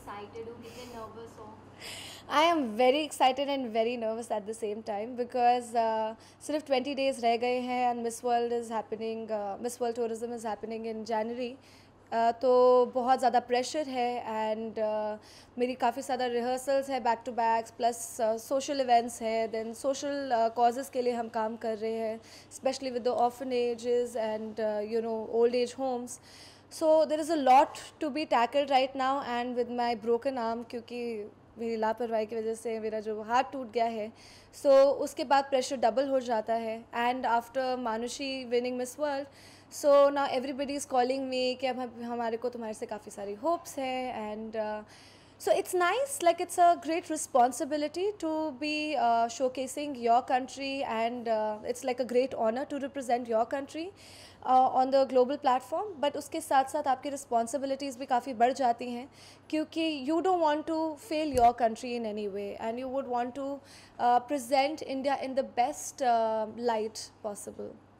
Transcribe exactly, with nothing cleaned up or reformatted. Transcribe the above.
Excited हो, कितने nervous हो? I am very excited and very nervous at the same time because uh, सिर्फ twenty days रह गए हैं and Miss World is happening, uh, Miss World Tourism is happening in January. uh, तो बहुत ज़्यादा प्रेशर है and uh, मेरी काफ़ी ज़्यादा रिहर्सल्स है back to backs plus social events है, देन सोशल कॉजेज़ के लिए हम काम कर रहे हैं, specially with the orphanages and you know old age homes. So there is a lot to be tackled right now and with my broken arm, क्योंकि मेरी लापरवाही की वजह से मेरा जो हाथ टूट गया है. सो so, उसके बाद प्रेशर डबल हो जाता है and after Manushi winning Miss World, so now everybody is calling me कि अब हम हमारे को तुम्हारे से काफ़ी सारी होप्स हैं and so it's nice, like it's a great responsibility to be uh, showcasing your country and uh, it's like a great honor to represent your country uh, on the global platform. But उसके साथ साथ आपकी responsibilities भी काफ़ी बढ़ जाती हैं क्योंकि you don't want to fail your country in any way and you would want to uh, present India in the best uh, light possible.